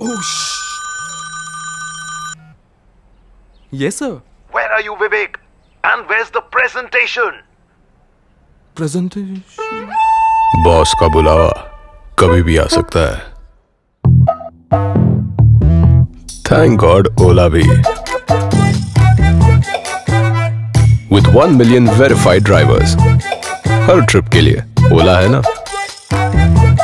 Oh, shh. Yes, sir. Where are you, Vivek? And where's the presentation? Presentation? Boss का बुलावा कभी भी आ सकता है. Thank God Ola भी. With 1 million verified drivers. हर ट्रिप के लिए ओला है ना.